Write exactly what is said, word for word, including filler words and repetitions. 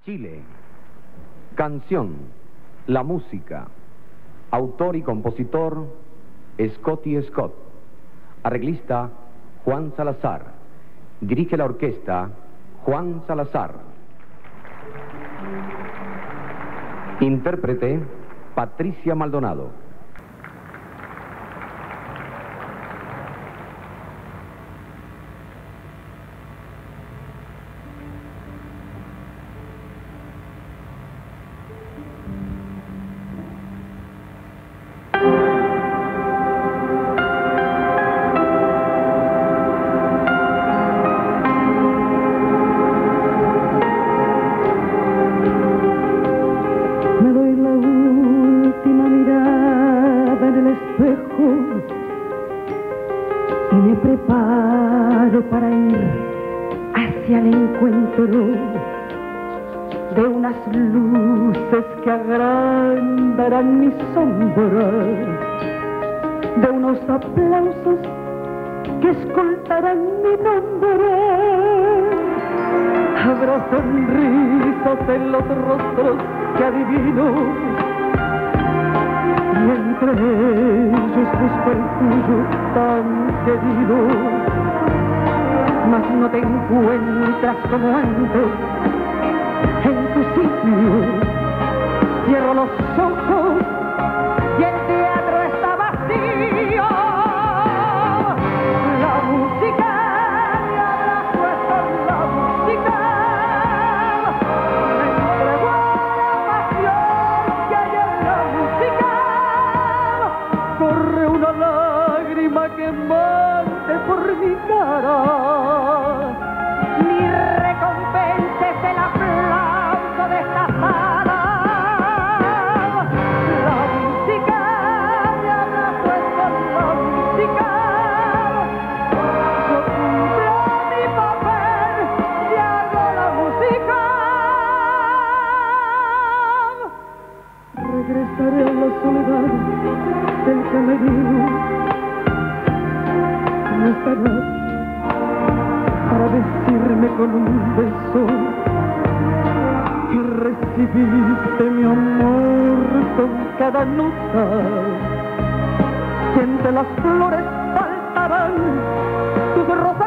Chile. Canción, la música. Autor y compositor, Scotty Scott. Arreglista, Juan Salazar. Dirige la orquesta, Juan Salazar. Intérprete, Patricia Maldonado. Y me preparo para ir hacia el encuentro de unas luces que agrandarán mi sombra, de unos aplausos que escoltarán mi nombre. Habrá sonrisas en los rostros que adivino, y entre ellos busco el tuyo tan querido. Mas no te encuentras como antes en tu sitio. Cierro los ojos y el teatro está vacío. La música me abrazo, es la música. Me entregó la pasión que hay en la música. Corre una lágrima quemante por mi cara. Mi recompensa es el aplauso de esta sala. La música me abrazo, es la música. Yo cumplo mi papel y hago la música. Regresaré a la soledad del camerino. No estarás para decirme con un beso que recibiste mi amor con cada nota, que entre las flores faltarán tus rosas.